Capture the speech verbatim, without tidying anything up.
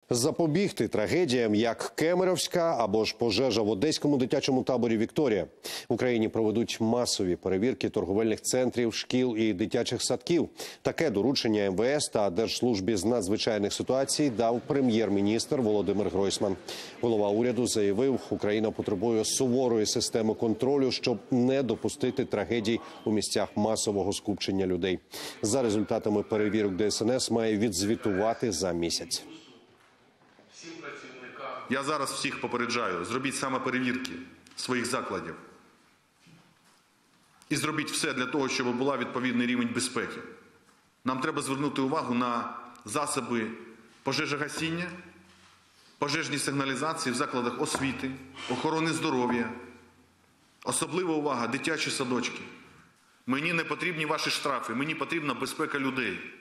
Запобігти трагедіям, як Кемеровська або ж пожежа в одеському дитячому таборі «Вікторія». В Україні проведуть масові перевірки торговельних центрів, шкіл і дитячих садків. Таке доручення ем ве ес та Держслужбі з надзвичайних ситуацій дав прем'єр-міністр Володимир Гройсман. Голова уряду заявив, Україна потребує суворої системи контролю, щоб не допустити трагедій у місцях масового скупчення людей. За результатами перевірок де ес ен ес має відзвітувати за місяць. Я зараз всіх попереджаю, зробіть саме перевірки своїх закладів. І зробіть все для того, щоб був відповідний рівень безпеки. Нам треба звернути увагу на засоби пожежогасіння, пожежні сигналізації в закладах освіти, охорони здоров'я. Особлива увага – дитячі садочки. Мені не потрібні ваші штрафи, мені потрібна безпека людей.